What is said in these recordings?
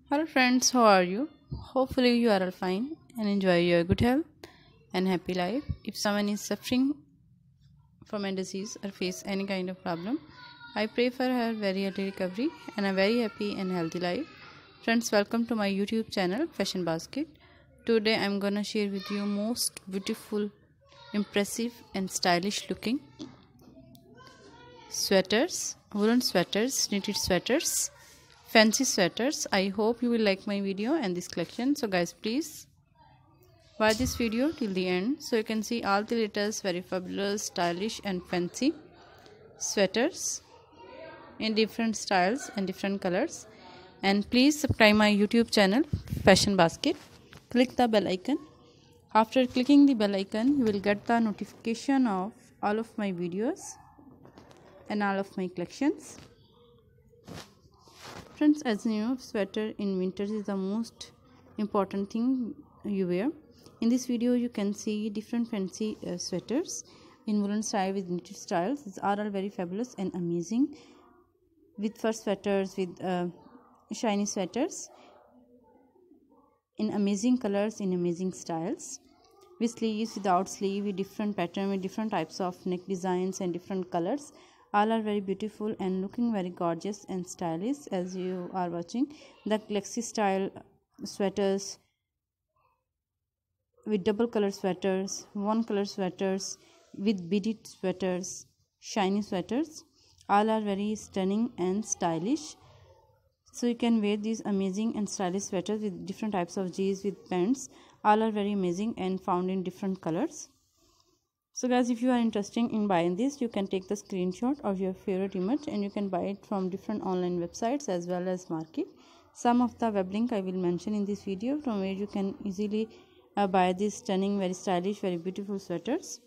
Hello friends, how are you? Hopefully you are all fine and enjoy your good health and happy life. If someone is suffering from a disease or face any kind of problem, I pray for her very early recovery and a very happy and healthy life. Friends, welcome to my YouTube channel Fashion Basket. Today I'm gonna share with you most beautiful, impressive and stylish looking sweaters, woolen sweaters, knitted sweaters, fancy sweaters. I hope you will like my video and this collection. So guys, please watch this video till the end so you can see all the latest very fabulous, stylish and fancy sweaters in different styles and different colors. And please subscribe my YouTube channel Fashion Basket. Click the bell icon. After clicking the bell icon, you will get the notification of all of my videos and all of my collections. Friends, as you know, sweater in winters is the most important thing you wear. In this video you can see different fancy sweaters in woolen style with knitted styles. These are all very fabulous and amazing, with fur sweaters, with shiny sweaters in amazing colors, in amazing styles, with sleeves, without sleeve, with different pattern, with different types of neck designs and different colors. All are very beautiful and looking very gorgeous and stylish. As you are watching the flexi style sweaters, with double color sweaters, one color sweaters, with beaded sweaters, shiny sweaters, all are very stunning and stylish. So you can wear these amazing and stylish sweaters with different types of jeans, with pants. All are very amazing and found in different colors. So guys, if you are interested in buying this, you can take the screenshot of your favorite image and you can buy it from different online websites as well as market. Some of the web link I will mention in this video, from where you can easily buy these stunning, very stylish, very beautiful sweaters.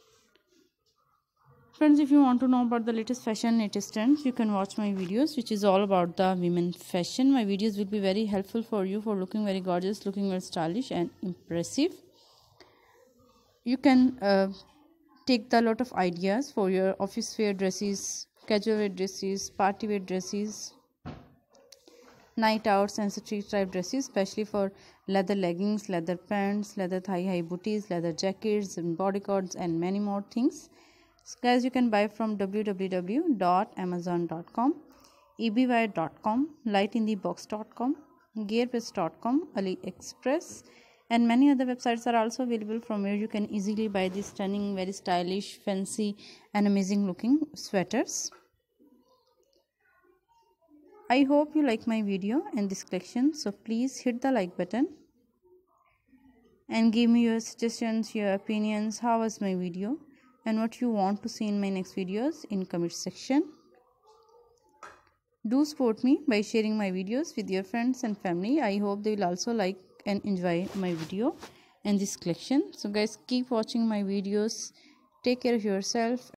Friends, if you want to know about the latest fashion, latest trends, you can watch my videos which is all about the women fashion. My videos will be very helpful for you for looking very gorgeous, looking very stylish and impressive. You can take the lot of ideas for your office wear dresses, casual wear dresses, party wear dresses, night outs and street type dresses, especially for leather leggings, leather pants, leather thigh-high booties, leather jackets and bodycords and many more things. So guys, you can buy from www.amazon.com, ebay.com, lightinthebox.com, gearbest.com, AliExpress, and many other websites are also available, from where you can easily buy these stunning, very stylish, fancy and amazing looking sweaters. I hope you like my video and this collection, so please hit the like button and give me your suggestions, your opinions, how was my video and what you want to see in my next videos in comment section. Do support me by sharing my videos with your friends and family. I hope they will also like and enjoy my video and this collection. So guys, keep watching my videos. Take care of yourself